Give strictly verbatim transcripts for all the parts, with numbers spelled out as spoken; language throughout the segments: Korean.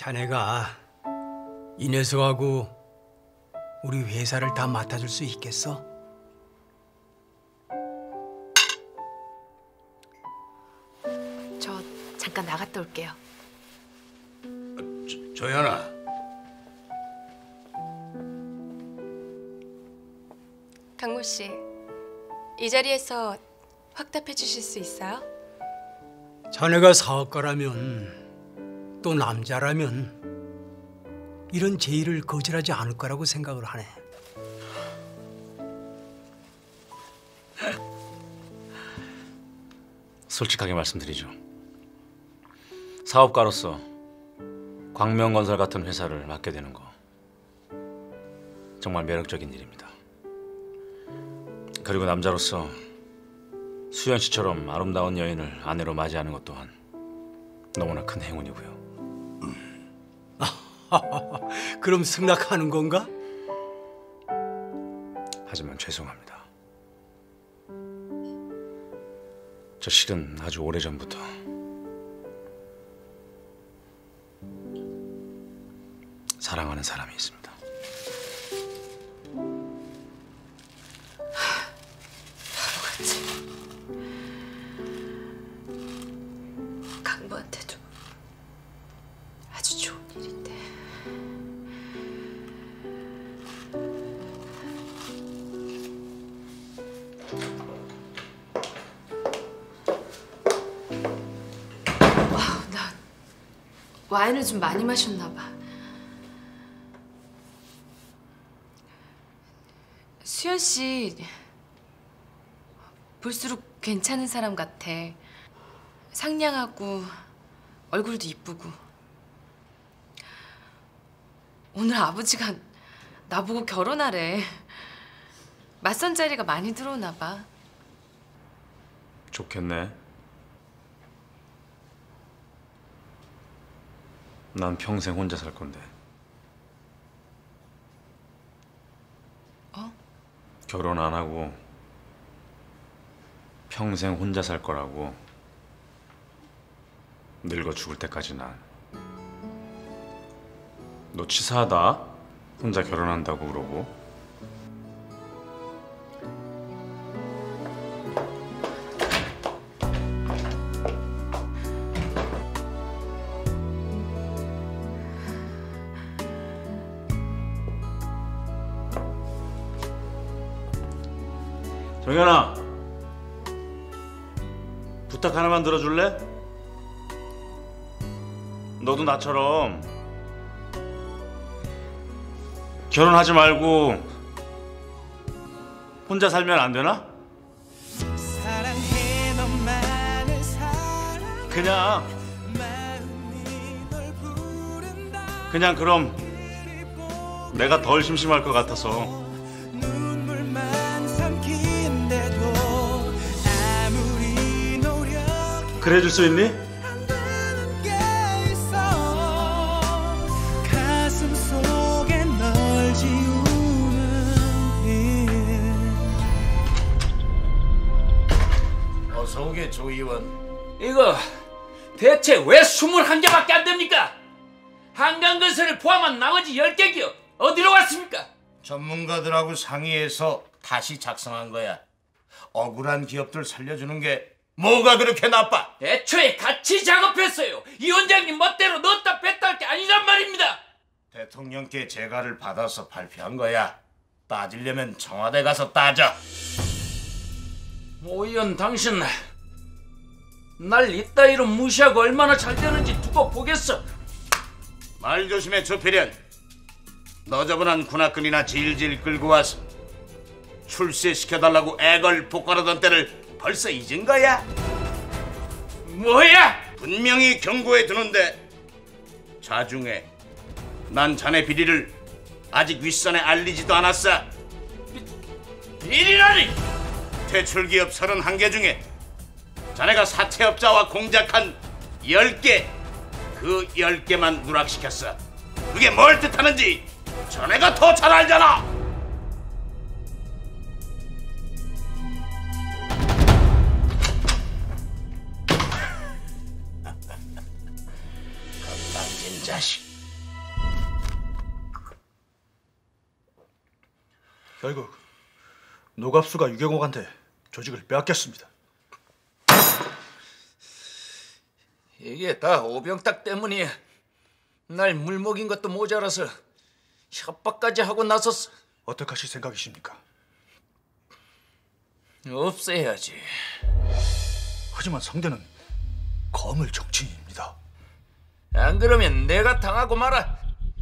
자네가 이 녀석하고 우리 회사를 다 맡아줄 수 있겠어? 저 잠깐 나갔다 올게요. 저, 조연아. 강모 씨, 이 자리에서 확답해 주실 수 있어요? 자네가 사업가라면 또 남자라면 이런 제의를 거절하지 않을 거라고 생각을 하네. 솔직하게 말씀드리죠. 사업가로서 광명건설 같은 회사를 맡게 되는 거 정말 매력적인 일입니다. 그리고 남자로서 수연 씨처럼 아름다운 여인을 아내로 맞이하는 것 또한 너무나 큰 행운이고요. 그럼 승낙하는 건가? 하지만 죄송합니다. 저 실은 아주 오래전부터 사랑하는 사람이 있습니다. 바보같이. 강모한테도 아주 좋은 일인데. 와, 나 와인을 좀 많이 마셨나 봐. 수연 씨 볼수록 괜찮은 사람 같아. 상냥하고 얼굴도 이쁘고. 오늘 아버지가 나보고 결혼하래. 맞선 자리가 많이 들어오나 봐. 좋겠네. 난 평생 혼자 살 건데. 어? 결혼 안 하고 평생 혼자 살 거라고. 늙어 죽을 때까지 난. 너 치사하다. 혼자 결혼한다고 그러고. 정연아, 부탁 하나만 들어줄래? 너도 나처럼 결혼하지 말고 혼자 살면 안 되나? 그냥 그냥 그럼 내가 덜 심심할 것 같아서. 그래 줄 수 있니? 어서 오게 조 의원. 이거 대체 왜 스물한 개밖에 안 됩니까? 한강건설을 포함한 나머지 열 개 기업 어디로 갔습니까? 전문가들하고 상의해서 다시 작성한 거야. 억울한 기업들 살려주는 게 뭐가 그렇게 나빠? 애초에 같이 작업했어요. 이 원장님 멋대로 넣었다 뺐다 할 게 아니란 말입니다. 대통령께 재가를 받아서 발표한 거야. 따지려면 청와대 가서 따져. 오 의원 당신 날 이따위로 무시하고 얼마나 잘 되는지 두고 보겠어. 말 조심해 조필현. 너저분한 군악근이나 질질 끌고 와서 출세시켜달라고 애걸 복걸하던 때를 벌써 잊은 거야? 뭐야? 분명히 경고해 두는데 자중해. 난 자네 비리를 아직 윗선에 알리지도 않았어. 비리라니! 퇴출기업 서른한 개 중에 자네가 사채업자와 공작한 열 개, 그 열 개만 누락시켰어. 그게 뭘 뜻하는지 자네가 더 잘 알잖아. 건방진 자식. 결국 노갑수가 유경옥한테 조직을 빼앗겼습니다. 이게 다 오병탁 때문이야. 날 물먹인 것도 모자라서 협박까지 하고 나섰어. 어떻게 하실 생각이십니까? 없애야지. 하지만 상대는 거물 정치인입니다. 안 그러면 내가 당하고 말아.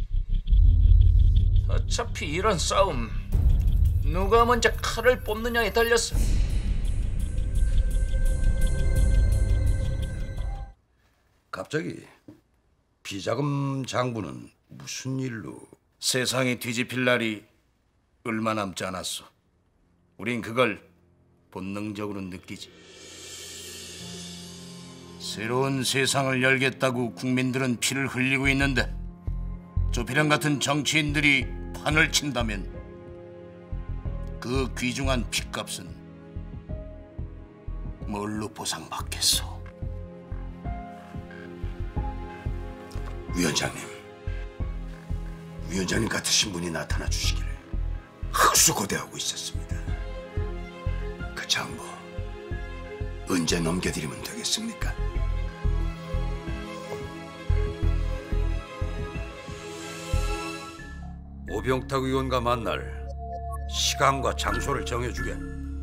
어차피 이런 싸움 누가 먼저 칼을 뽑느냐에 달렸어. 갑자기 비자금 장부는 무슨 일로? 세상이 뒤집힐 날이 얼마 남지 않았어. 우린 그걸 본능적으로 느끼지. 새로운 세상을 열겠다고 국민들은 피를 흘리고 있는데 조필영 같은 정치인들이 판을 친다면 그 귀중한 피값은 뭘로 보상받겠어? 위원장님, 위원장님 같으신 분이 나타나 주시기를 흑수고대하고 있었습니다. 그 장부 언제 넘겨드리면 되겠습니까? 오병탁 의원과 만날 시간과 장소를 정해주게.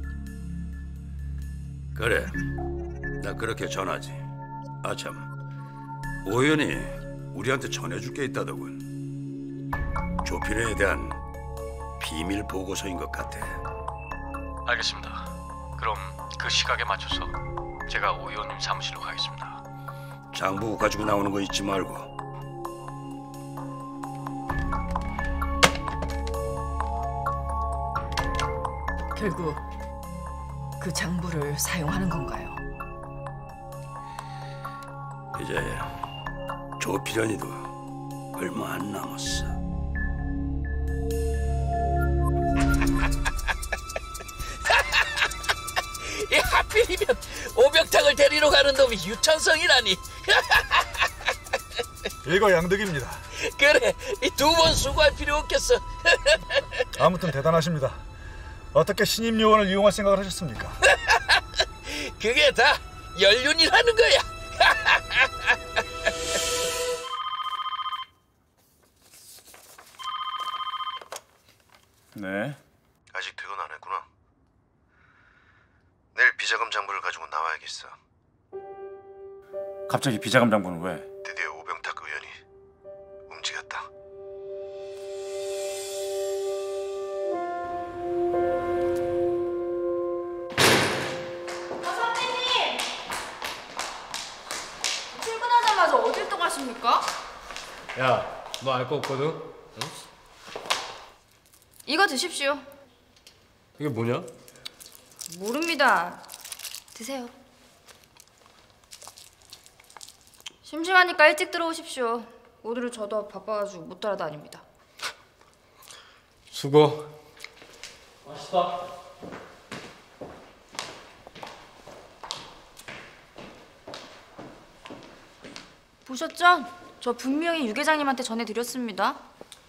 그래, 나 그렇게 전하지. 아참, 오 의원이 우리한테 전해줄 게 있다더군. 조필영에 대한 비밀 보고서인 것 같아. 알겠습니다. 그럼 그 시각에 맞춰서 제가 오 의원님 사무실로 가겠습니다. 장부 가지고 나오는 거 잊지 말고. 결국 그 장부를 사용하는 건가요? 이제 조필현이도 얼마 안 남았어. 이 하필이면 오병탁을 데리러 가는 놈이 유천성이라니. 일거양득입니다. 그래, 이 두 번 수고할 필요 없겠어. 아무튼 대단하십니다. 어떻게 신임 요원을 이용할 생각을 하셨습니까? 그게 다 연륜이라는 거야. 네. 아직 퇴근 안 했구나. 내일 비자금 장부를 가지고 나와야겠어. 갑자기 비자금 장부는 왜? 드디어 오병탁 의원이 움직였다. 선배님! 출근하자마자 어딜 또 가십니까? 야, 너 알 거 없거든? 응? 이거 드십시오. 이게 뭐냐? 모릅니다. 드세요. 심심하니까 일찍 들어오십시오. 오늘은 저도 바빠가지고 못 따라다닙니다. 수고. 맛있다. 보셨죠? 저 분명히 유 계장님한테 전해드렸습니다.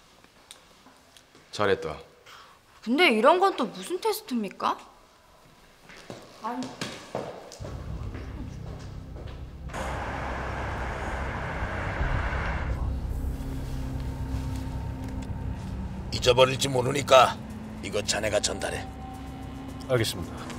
잘했다. 근데 이런 건 또 무슨 테스트입니까? 아니... 잊어버릴지 모르니까 이거 자네가 전달해. 알겠습니다.